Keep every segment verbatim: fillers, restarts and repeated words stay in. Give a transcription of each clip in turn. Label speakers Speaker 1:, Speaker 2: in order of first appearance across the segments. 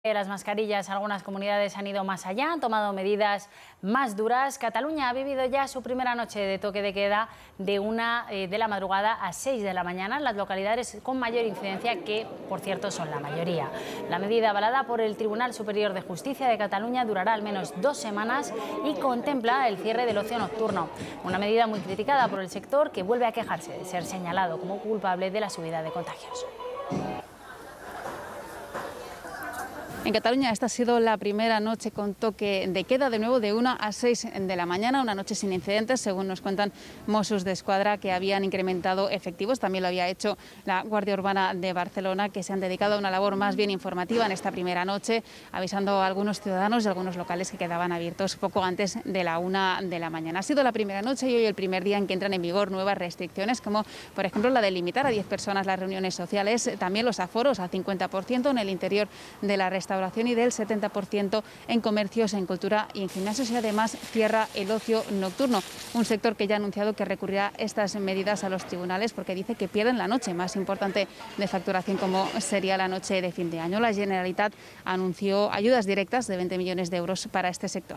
Speaker 1: Las mascarillas, algunas comunidades han ido más allá, han tomado medidas más duras. Cataluña ha vivido ya su primera noche de toque de queda de una eh, de la madrugada a seis de la mañana en las localidades con mayor incidencia, que por cierto son la mayoría. La medida avalada por el Tribunal Superior de Justicia de Cataluña durará al menos dos semanas y contempla el cierre del ocio nocturno. Una medida muy criticada por el sector, que vuelve a quejarse de ser señalado como culpable de la subida de contagios.
Speaker 2: En Cataluña esta ha sido la primera noche con toque de queda, de nuevo de una a seis de la mañana, una noche sin incidentes, según nos cuentan Mossos d'Esquadra, que habían incrementado efectivos. También lo había hecho la Guardia Urbana de Barcelona, que se han dedicado a una labor más bien informativa en esta primera noche, avisando a algunos ciudadanos y a algunos locales que quedaban abiertos poco antes de la una de la mañana. Ha sido la primera noche y hoy el primer día en que entran en vigor nuevas restricciones, como por ejemplo la de limitar a diez personas las reuniones sociales, también los aforos al cincuenta por ciento en el interior de la restauración y del setenta por ciento en comercios, en cultura y en gimnasios, y además cierra el ocio nocturno, un sector que ya ha anunciado que recurrirá estas medidas a los tribunales porque dice que pierden la noche más importante de facturación, como sería la noche de fin de año. La Generalitat anunció ayudas directas de veinte millones de euros para este sector.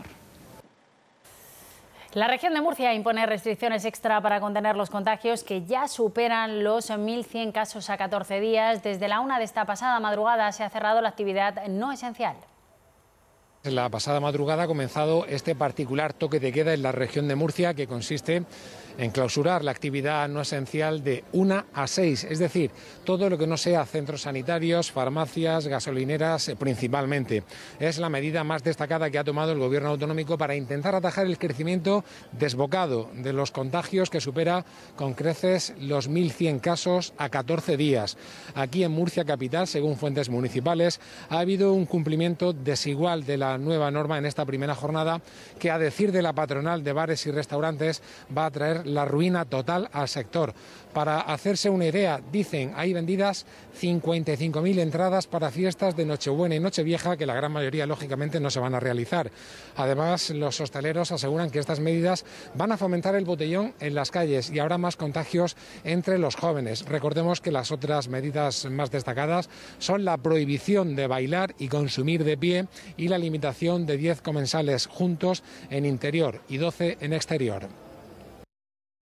Speaker 1: La región de Murcia impone restricciones extra para contener los contagios, que ya superan los mil cien casos a catorce días. Desde la una de esta pasada madrugada se ha cerrado la actividad no esencial.
Speaker 3: La pasada madrugada ha comenzado este particular toque de queda en la región de Murcia, que consiste en clausurar la actividad no esencial de una a seis, es decir, todo lo que no sea centros sanitarios, farmacias, gasolineras principalmente. Es la medida más destacada que ha tomado el Gobierno autonómico para intentar atajar el crecimiento desbocado de los contagios, que supera con creces los mil cien casos a catorce días. Aquí en Murcia capital, según fuentes municipales, ha habido un cumplimiento desigual de la nueva norma en esta primera jornada, que, a decir de la patronal de bares y restaurantes, va a traer la ruina total al sector. Para hacerse una idea, dicen, hay vendidas cincuenta y cinco mil entradas para fiestas de Nochebuena y Nochevieja, que la gran mayoría lógicamente no se van a realizar. Además, los hosteleros aseguran que estas medidas van a fomentar el botellón en las calles y habrá más contagios entre los jóvenes. Recordemos que las otras medidas más destacadas son la prohibición de bailar y consumir de pie y la limitación de diez comensales juntos en interior y doce en exterior.